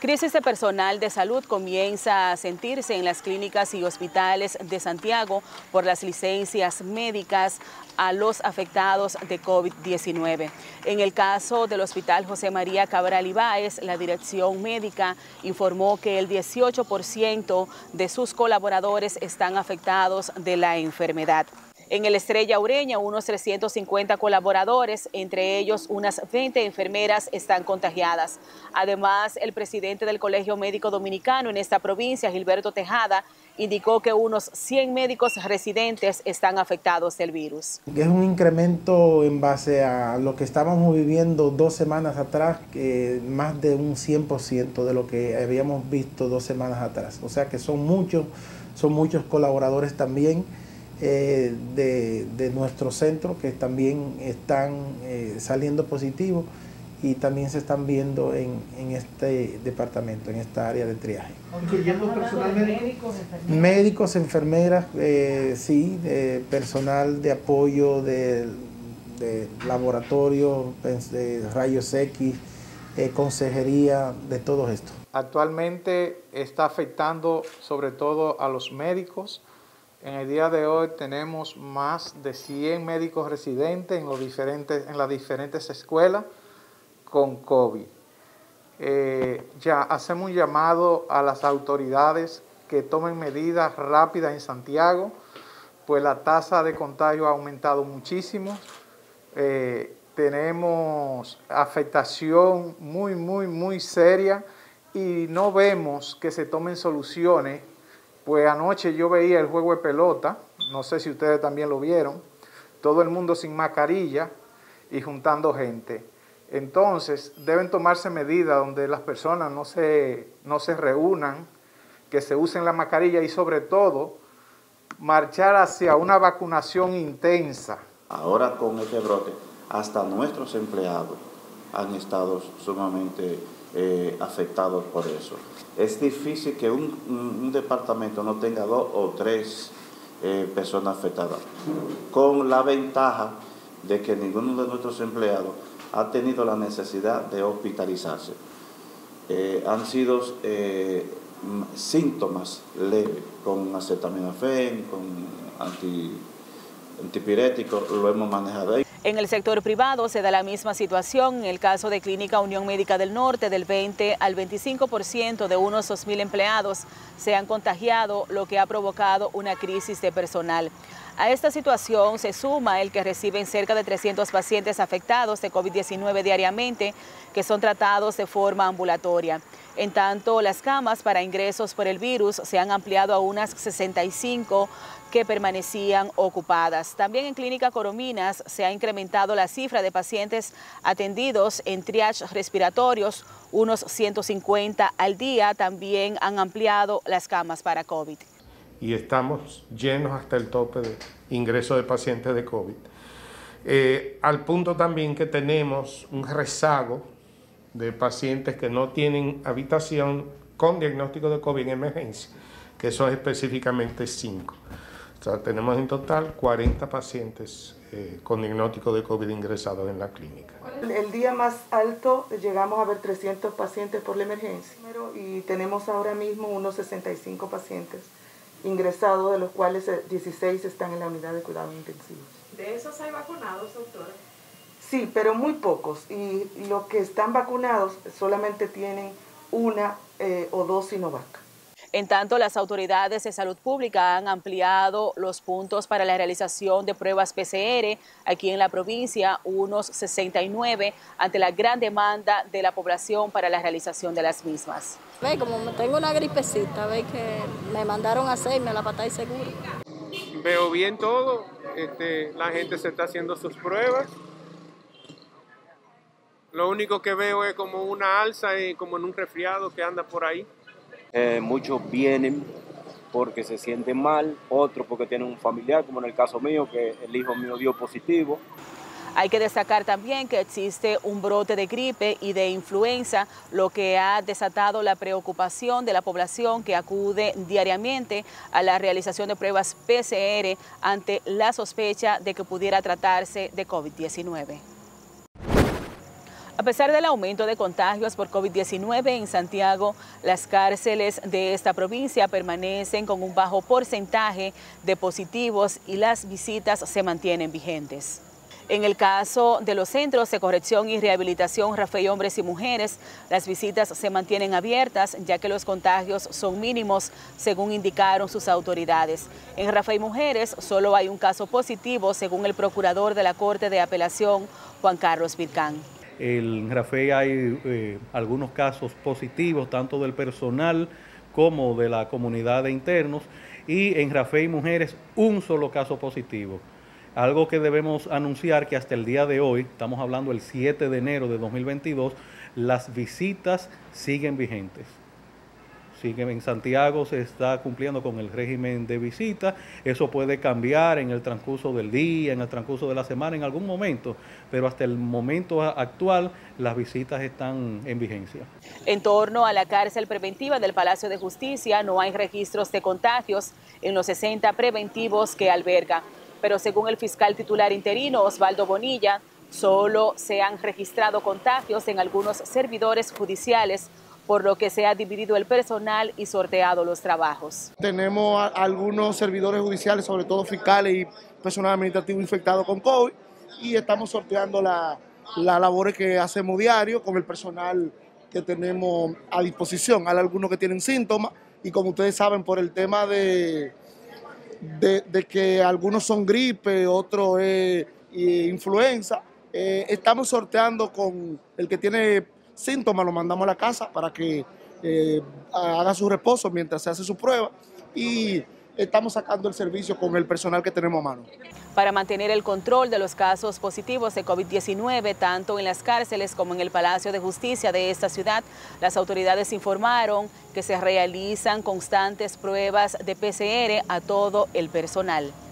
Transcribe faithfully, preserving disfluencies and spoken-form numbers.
Crisis de personal de salud comienza a sentirse en las clínicas y hospitales de Santiago por las licencias médicas a los afectados de COVID diecinueve. En el caso del Hospital José María Cabral Ibáez, la dirección médica informó que el dieciocho por ciento de sus colaboradores están afectados de la enfermedad. En el Estrella Ureña, unos trescientos cincuenta colaboradores, entre ellos unas veinte enfermeras, están contagiadas. Además, el presidente del Colegio Médico Dominicano en esta provincia, Gilberto Tejada, indicó que unos cien médicos residentes están afectados del virus. Es un incremento en base a lo que estábamos viviendo dos semanas atrás, que más de un cien por ciento de lo que habíamos visto dos semanas atrás. O sea que son muchos, son muchos colaboradores también. Eh, de, de nuestro centro que también están eh, saliendo positivos y también se están viendo en, en este departamento, en esta área de triaje. ¿Incluyendo personal médico? Médicos, enfermeras, eh, sí, de personal de apoyo, de, de laboratorio, de rayos X, eh, consejería, de todo esto. Actualmente está afectando sobre todo a los médicos. En el día de hoy tenemos más de cien médicos residentes en, los diferentes, en las diferentes escuelas con COVID. Eh, ya hacemos un llamado a las autoridades que tomen medidas rápidas en Santiago, pues la tasa de contagio ha aumentado muchísimo. Eh, tenemos afectación muy, muy, muy seria y no vemos que se tomen soluciones. Pues anoche yo veía el juego de pelota, no sé si ustedes también lo vieron, todo el mundo sin mascarilla y juntando gente. Entonces deben tomarse medidas donde las personas no se, no se reúnan, que se usen la mascarilla y sobre todo marchar hacia una vacunación intensa. Ahora con este brote, hasta nuestros empleados han estado sumamente eh, afectados por eso. Es difícil que un, un departamento no tenga dos o tres eh, personas afectadas, con la ventaja de que ninguno de nuestros empleados ha tenido la necesidad de hospitalizarse. Eh, han sido eh, síntomas leves, con acetaminofén, con anti, antipiréticos, lo hemos manejado ahí. En el sector privado se da la misma situación. En el caso de Clínica Unión Médica del Norte, del veinte al veinticinco por ciento de unos dos mil empleados se han contagiado, lo que ha provocado una crisis de personal. A esta situación se suma el que reciben cerca de trescientos pacientes afectados de COVID diecinueve diariamente, que son tratados de forma ambulatoria. En tanto, las camas para ingresos por el virus se han ampliado a unas sesenta y cinco que permanecían ocupadas. También en Clínica Corominas se ha incrementado la cifra de pacientes atendidos en triage respiratorios, unos ciento cincuenta al día. También han ampliado las camas para COVID. Y estamos llenos hasta el tope de ingreso de pacientes de COVID. Eh, al punto también que tenemos un rezago de pacientes que no tienen habitación con diagnóstico de COVID en emergencia, que son específicamente cinco. O sea, tenemos en total cuarenta pacientes eh, con diagnóstico de COVID ingresados en la clínica. El día más alto llegamos a ver trescientos pacientes por la emergencia y tenemos ahora mismo unos sesenta y cinco pacientes ingresados, de los cuales dieciséis están en la unidad de cuidados intensivos. ¿De esos hay vacunados, doctora? Sí, pero muy pocos, y los que están vacunados solamente tienen una eh, o dos Sinovac. En tanto, las autoridades de salud pública han ampliado los puntos para la realización de pruebas P C R aquí en la provincia, unos sesenta y nueve, ante la gran demanda de la población para la realización de las mismas. Ve, como tengo una gripecita, ve que me mandaron a hacerme la pata y seguro. Veo bien todo, este, la gente se está haciendo sus pruebas. Lo único que veo es como una alza, y como en un resfriado que anda por ahí. Eh, muchos vienen porque se sienten mal, otros porque tienen un familiar, como en el caso mío, que el hijo mío dio positivo. Hay que destacar también que existe un brote de gripe y de influenza, lo que ha desatado la preocupación de la población que acude diariamente a la realización de pruebas P C R ante la sospecha de que pudiera tratarse de COVID diecinueve. A pesar del aumento de contagios por COVID diecinueve en Santiago, las cárceles de esta provincia permanecen con un bajo porcentaje de positivos y las visitas se mantienen vigentes. En el caso de los centros de corrección y rehabilitación Rafael Hombres y Mujeres, las visitas se mantienen abiertas ya que los contagios son mínimos, según indicaron sus autoridades. En Rafael Mujeres solo hay un caso positivo, según el procurador de la Corte de Apelación, Juan Carlos Vircán. En Rafael hay eh, algunos casos positivos, tanto del personal como de la comunidad de internos, y en Rafael Mujeres un solo caso positivo. Algo que debemos anunciar que hasta el día de hoy, estamos hablando el siete de enero de dos mil veintidós, las visitas siguen vigentes. Siguen en Santiago, se está cumpliendo con el régimen de visita. Eso puede cambiar en el transcurso del día, en el transcurso de la semana, en algún momento, pero hasta el momento actual las visitas están en vigencia. En torno a la cárcel preventiva del Palacio de Justicia no hay registros de contagios en los sesenta preventivos que alberga. Pero según el fiscal titular interino Osvaldo Bonilla, solo se han registrado contagios en algunos servidores judiciales, por lo que se ha dividido el personal y sorteado los trabajos. Tenemos a algunos servidores judiciales, sobre todo fiscales y personal administrativo infectado con COVID, y estamos sorteando las la labores que hacemos diario con el personal que tenemos a disposición. Hay algunos que tienen síntomas y, como ustedes saben, por el tema de... De, de que algunos son gripe, otros es eh, influenza. Eh, estamos sorteando con el que tiene síntomas, lo mandamos a la casa para que eh, haga su reposo mientras se hace su prueba, y estamos sacando el servicio con el personal que tenemos a mano. Para mantener el control de los casos positivos de COVID diecinueve, tanto en las cárceles como en el Palacio de Justicia de esta ciudad, las autoridades informaron que se realizan constantes pruebas de P C R a todo el personal.